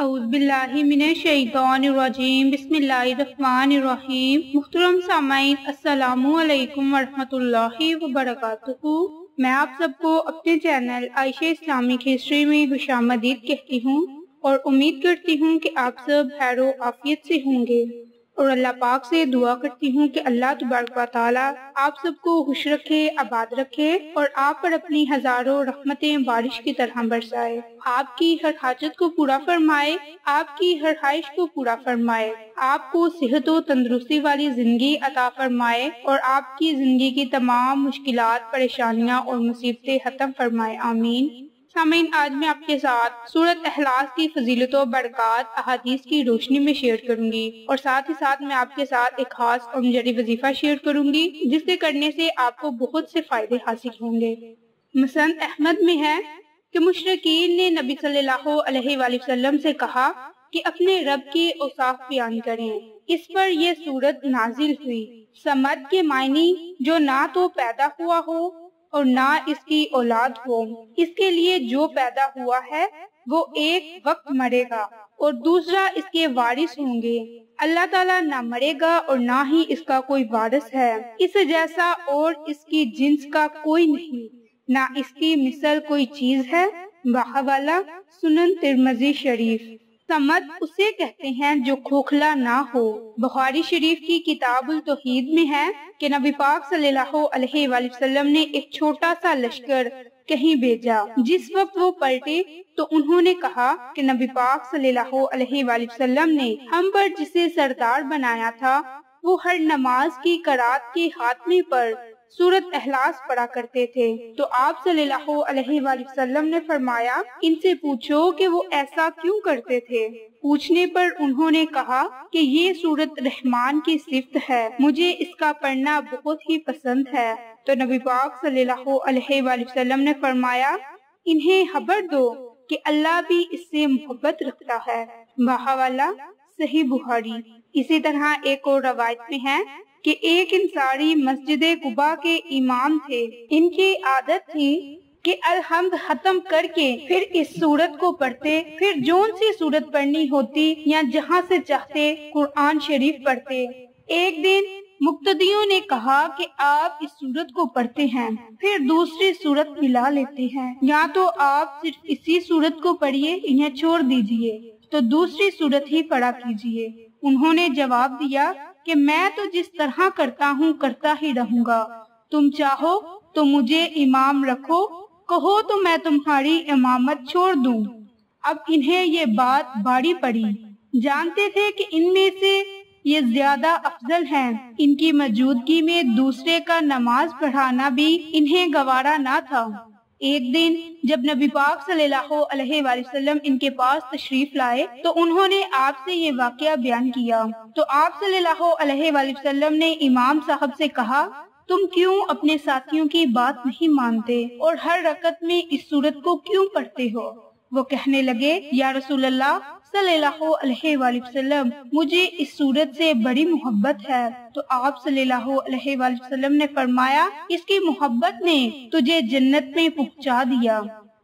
اعوذ باللہ من الشیطان الرجیم بسم اللہ الرحمن الرحیم۔ محترم سامعین، السلام علیکم ورحمۃ اللہ وبرکاتہ۔ میں آپ سب کو اپنے چینل عائشہ اسلامک ہسٹری میں خوش آمدید کہتی ہوں اور امید کرتی ہوں کہ آپ سب خیر و عافیت سے ہوں گے، اور اللہ پاک سے دعا کرتی ہوں کہ اللہ تبارک و تعالی آپ سب کو خوش رکھے، آباد رکھے اور آپ پر اپنی ہزاروں رحمتیں بارش کی طرح برسائے، آپ کی ہر حاجت کو پورا فرمائے، آپ کی ہر خواہش کو پورا فرمائے، آپ کو صحت و تندرستی والی زندگی عطا فرمائے اور آپ کی زندگی کی تمام مشکلات، پریشانیاں اور مصیبتیں ختم فرمائے، آمین۔ سامعین، آج میں آپ کے ساتھ سورۃ اخلاص کی فضیلت و برکات احادیث کی روشنی میں شیئر کروں گی، اور ساتھ ہی ساتھ میں آپ کے ساتھ ایک خاص اور جری وظیفہ شیئر کروں گی جس کے کرنے سے آپ کو بہت سے فائدے حاصل ہوں گے۔ مسند احمد میں ہے کہ مشرکین نے نبی صلی اللہ علیہ وآلہ وسلم سے کہا کہ اپنے رب کی اوصاف بیان کریں۔ اس پر یہ سورت نازل ہوئی۔ سمد کے معنی جو نہ تو پیدا ہوا ہو اور نہ اس کی اولاد ہو، اس کے لیے جو پیدا ہوا ہے وہ ایک وقت مرے گا اور دوسرا اس کے وارث ہوں گے۔ اللہ تعالیٰ نہ مرے گا اور نہ ہی اس کا کوئی وارث ہے، اس جیسا اور اس کی جنس کا کوئی نہیں، نہ اس کی مثل کوئی چیز ہے۔ بحوالہ سنن ترمذی شریف۔ سمد اسے کہتے ہیں جو کھوکھلا نہ ہو۔ بخاری شریف کی کتاب التوحید میں ہے کہ نبی پاک صلی اللہ علیہ وآلہ وسلم نے ایک چھوٹا سا لشکر کہیں بھیجا۔ جس وقت وہ پلٹے تو انہوں نے کہا کہ نبی پاک صلی اللہ علیہ وآلہ وسلم نے ہم پر جسے سردار بنایا تھا وہ ہر نماز کی قرات کے خاتمے پر سورۃ اخلاص پڑھا کرتے تھے۔ تو آپ صلی اللہ علیہ وآلہ وسلم نے فرمایا ان سے پوچھو کہ وہ ایسا کیوں کرتے تھے۔ پوچھنے پر انہوں نے کہا کہ یہ سورۃ رحمان کی صفت ہے، مجھے اس کا پڑھنا بہت ہی پسند ہے۔ تو نبی پاک صلی اللہ علیہ وآلہ وسلم نے فرمایا انہیں خبر دو کہ اللہ بھی اس سے محبت رکھتا ہے۔ بحوالہ صحیح بخاری۔ اسی طرح ایک اور روایت میں ہے کہ ایک انصاری مسجد قباء کے امام تھے۔ ان کی عادت تھی کہ الحمد ختم کر کے پھر اس سورت کو پڑھتے، پھر جون سی سورت پڑھنی ہوتی یا جہاں سے چاہتے قرآن شریف پڑھتے۔ ایک دن مقتدیوں نے کہا کہ آپ اس سورت کو پڑھتے ہیں پھر دوسری سورت ملا لیتے ہیں، یا تو آپ صرف اسی سورت کو پڑھیے یا چھوڑ دیجئے تو دوسری سورت ہی پڑھا کیجئے۔ انہوں نے جواب دیا کہ میں تو جس طرح کرتا ہوں کرتا ہی رہوں گا، تم چاہو تو مجھے امام رکھو، کہو تو میں تمہاری امامت چھوڑ دوں۔ اب انہیں یہ بات بھاری پڑی، جانتے تھے کہ ان میں سے یہ زیادہ افضل ہیں، ان کی موجودگی میں دوسرے کا نماز پڑھانا بھی انہیں گوارا نہ تھا۔ ایک دن جب نبی پاک صلی اللہ علیہ وآلہ وسلم ان کے پاس تشریف لائے تو انہوں نے آپ سے یہ واقعہ بیان کیا۔ تو آپ صلی اللہ علیہ وآلہ وسلم نے امام صاحب سے کہا تم کیوں اپنے ساتھیوں کی بات نہیں مانتے اور ہر رکعت میں اس سورت کو کیوں پڑھتے ہو؟ وہ کہنے لگے یا رسول اللہ صلی اللہ علیہ وآلہ وسلم مجھے اس سورت سے بڑی محبت ہے۔ تو آپ صلی اللہ علیہ وآلہ وسلم نے فرمایا اس کی محبت نے تجھے جنت میں پہنچا دیا۔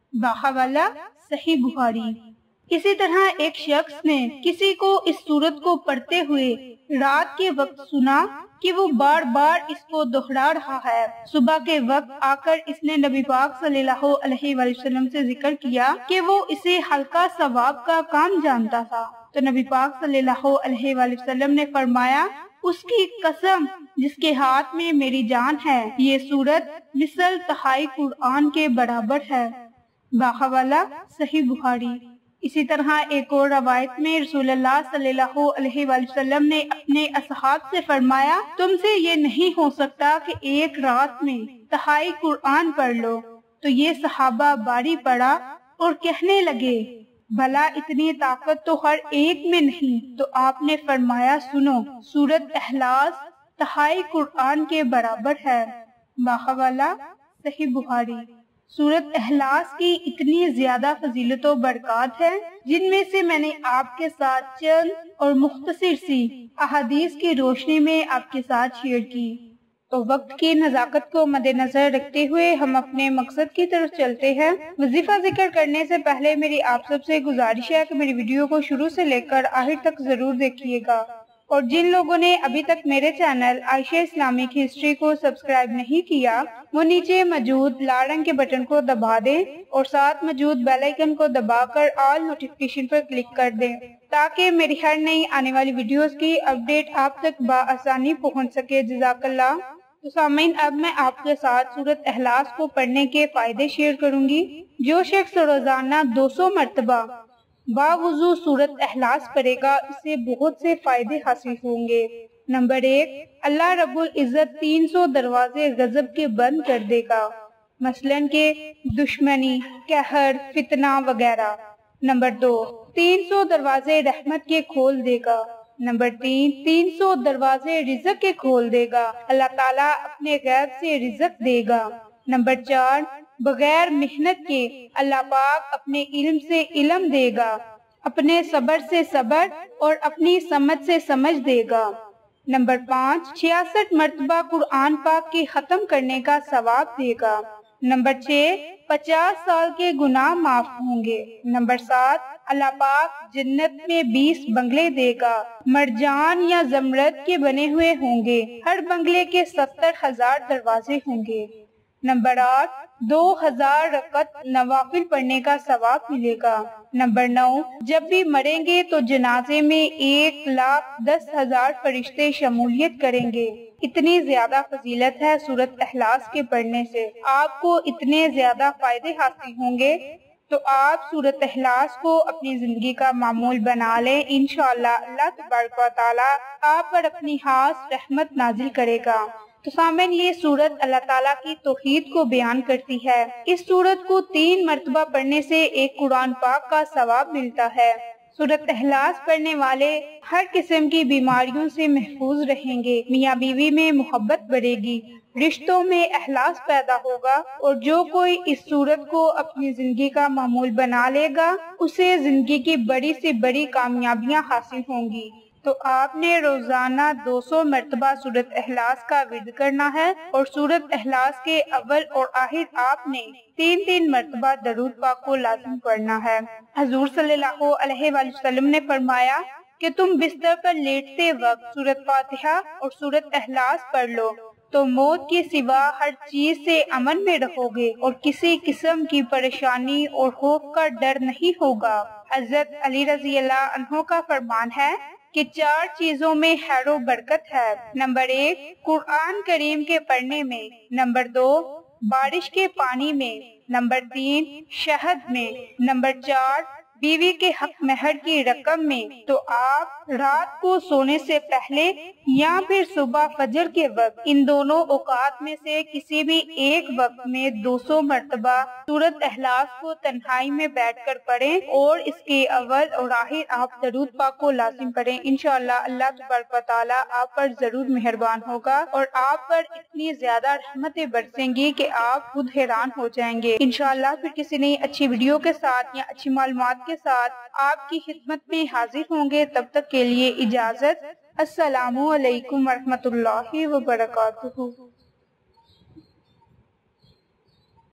بحوالہ صحیح بخاری۔ اسی طرح ایک شخص نے کسی کو اس سورت کو پڑھتے ہوئے رات کے وقت سنا کہ وہ بار بار اس کو دہرا رہا ہے۔ صبح کے وقت آ کر اس نے نبی پاک صلی اللہ علیہ وآلہ وسلم سے ذکر کیا کہ وہ اسے ہلکا ثواب کا کام جانتا تھا۔ تو نبی پاک صلی اللہ علیہ وآلہ وسلم نے فرمایا اس کی قسم جس کے ہاتھ میں میری جان ہے، یہ سورت مثل تہائی قرآن کے برابر ہے۔ بحوالہ صحیح بخاری۔ اسی طرح ایک اور روایت میں رسول اللہ صلی اللہ علیہ وآلہ وسلم نے اپنے اصحاب سے فرمایا تم سے یہ نہیں ہو سکتا کہ ایک رات میں تہائی قرآن پڑھ لو۔ تو یہ صحابہ باری پڑا اور کہنے لگے بھلا اتنی طاقت تو ہر ایک میں نہیں۔ تو آپ نے فرمایا سنو سورۃ اخلاص تہائی قرآن کے برابر ہے۔ بحوالہ صحیح بخاری۔ سورۃ اخلاص کی اتنی زیادہ فضیلت و برکات ہے جن میں سے میں نے آپ کے ساتھ چند اور مختصر سی احادیث کی روشنی میں آپ کے ساتھ شیئر کی۔ تو وقت کی نزاکت کو مد نظر رکھتے ہوئے ہم اپنے مقصد کی طرف چلتے ہیں۔ وظیفہ ذکر کرنے سے پہلے میری آپ سب سے گزارش ہے کہ میری ویڈیو کو شروع سے لے کر آخر تک ضرور دیکھیے گا، اور جن لوگوں نے ابھی تک میرے چینل عائشہ اسلامک ہسٹری کو سبسکرائب نہیں کیا، وہ نیچے موجود لال رنگ کے بٹن کو دبا دیں اور ساتھ موجود بیل آئیکن کو دبا کر آل نوٹیفیکیشن پر کلک کر دیں تاکہ میری ہر نئی آنے والی ویڈیوز کی اپڈیٹ آپ تک بآسانی پہنچ سکے۔ جزاک اللہ۔ تو سامعین، اب میں آپ کے ساتھ سورۃ اخلاص کو پڑھنے کے فائدے شیئر کروں گی۔ جو شخص روزانہ 200 مرتبہ باوضو سورۃ اخلاص پڑھے گا، اسے بہت سے فائدے حاصل ہوں گے۔ نمبر 1، اللہ رب العزت 300 دروازے غضب کے بند کر دے گا، مثلاً کہ دشمنی، قہر، فتنہ وغیرہ۔ نمبر 2، 300 دروازے رحمت کے کھول دے گا۔ نمبر 3، 300 دروازے رزق کے کھول دے گا، اللہ تعالیٰ اپنے غیب سے رزق دے گا۔ نمبر 4، بغیر محنت کے اللہ پاک اپنے علم سے علم دے گا، اپنے صبر سے صبر اور اپنی سمجھ سے سمجھ دے گا۔ نمبر 5، 66 مرتبہ قرآن پاک کے ختم کرنے کا ثواب دے گا۔ نمبر 6، 50 سال کے گناہ معاف ہوں گے۔ نمبر 7، اللہ پاک جنت میں 20 بنگلے دے گا، مرجان یا زمرد کے بنے ہوئے ہوں گے، ہر بنگلے کے 70,000 دروازے ہوں گے۔ نمبر 8، 2000 رکعت نوافل پڑھنے کا ثواب ملے گا۔ نمبر 9، جب بھی مریں گے تو جنازے میں 1,10,000 فرشتے شمولیت کریں گے۔ اتنی زیادہ فضیلت ہے سورۃ اخلاص کے پڑھنے سے، آپ کو اتنے زیادہ فائدے حاصل ہوں گے، تو آپ سورۃ اخلاص کو اپنی زندگی کا معمول بنا لیں۔ انشاءاللہ اللہ تبارک و تعالیٰ آپ پر اپنی خاص رحمت نازل کرے گا۔ تو سامعین، یہ سورت اللہ تعالیٰ کی توحید کو بیان کرتی ہے۔ اس سورت کو 3 مرتبہ پڑھنے سے ایک قرآن پاک کا ثواب ملتا ہے۔ سورت اخلاص پڑھنے والے ہر قسم کی بیماریوں سے محفوظ رہیں گے، میاں بیوی میں محبت بڑھے گی، رشتوں میں اخلاص پیدا ہوگا، اور جو کوئی اس سورت کو اپنی زندگی کا معمول بنا لے گا، اسے زندگی کی بڑی سے بڑی کامیابیاں حاصل ہوں گی۔ تو آپ نے روزانہ 200 مرتبہ سورۃ اخلاص کا ورد کرنا ہے، اور سورۃ اخلاص کے اول اور آخر آپ نے 3 مرتبہ درود پاک کو لازم پڑھنا ہے۔ حضور صلی اللہ علیہ وآلہ وسلم نے فرمایا کہ تم بستر پر لیٹتے وقت سورۃ فاتحہ اور سورۃ اخلاص پڑھ لو تو موت کے سوا ہر چیز سے امن میں رہو گے اور کسی قسم کی پریشانی اور خوف کا ڈر نہیں ہوگا۔ حضرت علی رضی اللہ عنہ کا فرمان ہے کہ 4 چیزوں میں خیر و برکت ہے۔ نمبر 1، قرآن کریم کے پڑھنے میں۔ نمبر 2، بارش کے پانی میں۔ نمبر 3، شہد میں۔ نمبر 4، بیوی کے حق مہر کی رقم میں۔ تو آپ رات کو سونے سے پہلے یا پھر صبح فجر کے وقت ان دونوں اوقات میں سے کسی بھی ایک وقت میں 200 مرتبہ سورۃ اخلاص کو تنہائی میں بیٹھ کر پڑھیں، اور اس کے اول اور آخر آپ درود پاک کو لازم پڑھیں۔ انشاءاللہ اللہ تبارک و تعالیٰ آپ پر ضرور مہربان ہوگا، اور آپ پر اتنی زیادہ رحمتیں برسیں گی کہ آپ خود حیران ہو جائیں گے۔ انشاءاللہ پھر کسی نئی اچھی ویڈیو کے ساتھ یا اچھی معلومات کے ساتھ آپ کی خدمت میں حاضر ہوں گے۔ تب تک کے لیے اجازت۔ السلام علیکم ورحمۃ اللہ وبرکاتہ۔